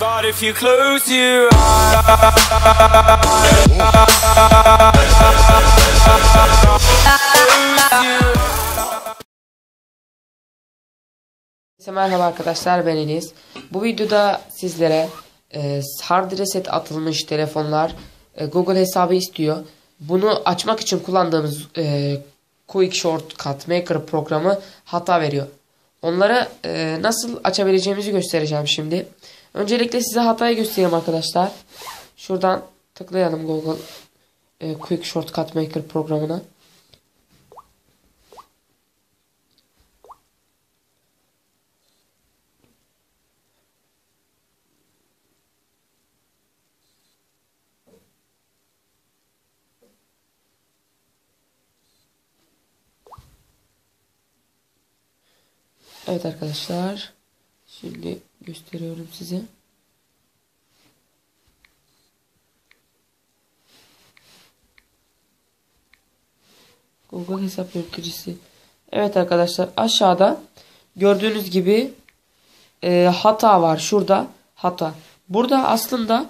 But if you close your eyes. Merhaba arkadaşlar, ben Enis. Bu videoda sizlere hard reset atılmış telefonlar Google hesabı istiyor. Bunu açmak için kullandığımız Quick Shortcut Maker programı hata veriyor. Onları nasıl açabileceğimizi göstereceğim şimdi. Öncelikle size hatayı göstereyim arkadaşlar. Şuradan tıklayalım Google Quick Shortcut Maker programına. Evet arkadaşlar, şimdi gösteriyorum size. Google hesap yöneticisi. Evet arkadaşlar, aşağıda gördüğünüz gibi hata var. Şurada hata. Burada aslında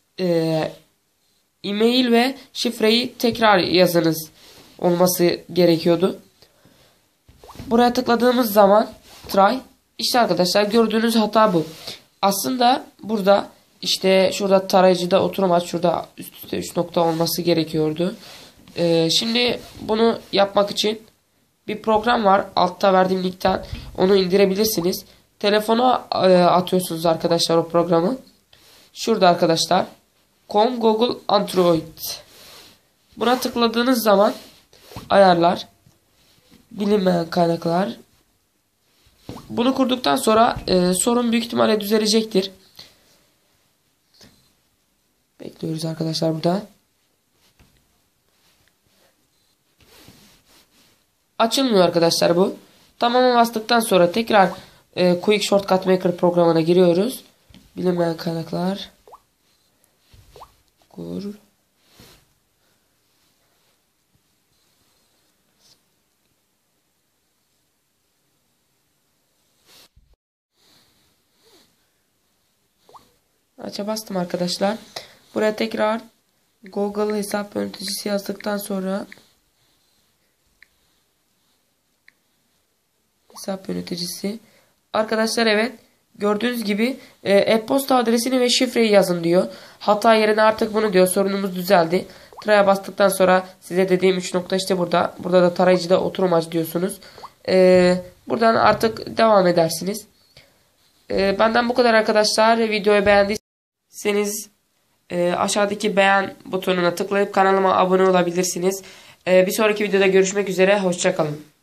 e-mail ve şifreyi tekrar yazınız olması gerekiyordu. Buraya tıkladığımız zaman try. İşte arkadaşlar, gördüğünüz hata bu. Aslında burada işte şurada tarayıcıda oturum aç, şurada üst üste 3 nokta olması gerekiyordu. Şimdi bunu yapmak için bir program var. Altta verdiğim linkten onu indirebilirsiniz. Telefona atıyorsunuz arkadaşlar o programı. Şurada arkadaşlar. Com Google Android. Buna tıkladığınız zaman ayarlar, bilinmeyen kaynaklar. Bunu kurduktan sonra sorun büyük ihtimalle düzelecektir. Bekliyoruz arkadaşlar burada. Açılmıyor arkadaşlar bu. Tamam'a bastıktan sonra tekrar Quick Shortcut Maker programına giriyoruz. Bilinmeyen kaynaklar. Kur. Aça bastım arkadaşlar. Buraya tekrar Google hesap yöneticisi yazdıktan sonra hesap yöneticisi. Arkadaşlar evet, gördüğünüz gibi e-posta adresini ve şifreyi yazın diyor. Hata yerine artık bunu diyor. Sorunumuz düzeldi. Try'a bastıktan sonra size dediğim 3 nokta işte burada. Burada da tarayıcıda oturum aç diyorsunuz. Buradan artık devam edersiniz. Benden bu kadar arkadaşlar. Videoyu beğendiyseniz aşağıdaki beğen butonuna tıklayıp kanalıma abone olabilirsiniz. Bir sonraki videoda görüşmek üzere. Hoşça kalın.